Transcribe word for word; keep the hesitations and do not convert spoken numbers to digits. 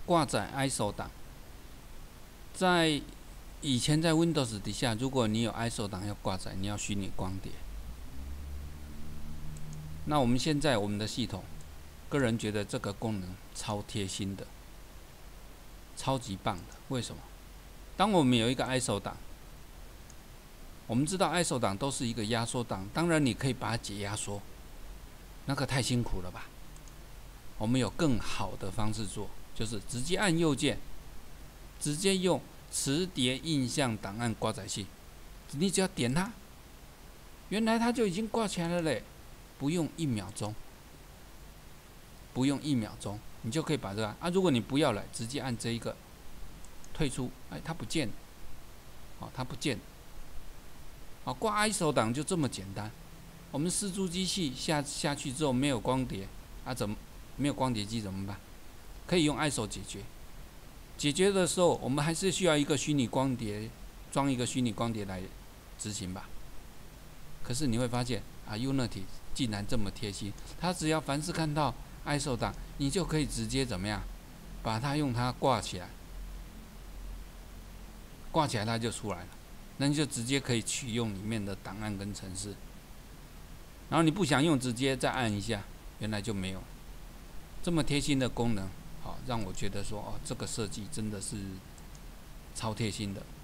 挂载 I S O 档，在以前在 Windows 底下，如果你有 I S O 档要挂载，你要虚拟光碟。那我们现在我们的系统，个人觉得这个功能超贴心的，超级棒的。为什么？当我们有一个 I S O 档，我们知道 I S O 档都是一个压缩档，当然你可以把它解压缩，那个太辛苦了吧？我们有更好的方式做，就是直接按右键，直接用磁碟印象档案挂载器，你只要点它，原来它就已经挂起来了嘞，不用一秒钟，不用一秒钟，你就可以把这个啊，如果你不要了，直接按这一个退出，哎，它不见了，哦，它不见了，哦，挂 I S O 档就这么简单。我们四株机器下下去之后没有光碟，啊，怎么没有光碟机怎么办？可以用 I S O 解决。解决的时候，我们还是需要一个虚拟光碟，装一个虚拟光碟来执行吧。可是你会发现啊 ，Unity 竟然这么贴心，它只要凡是看到 I S O 档，你就可以直接怎么样，把它用它挂起来，挂起来它就出来了，那你就直接可以取用里面的档案跟程式。然后你不想用，直接再按一下，原来就没有了。这么贴心的功能，好让我觉得说，哦，这个设计真的是超贴心的。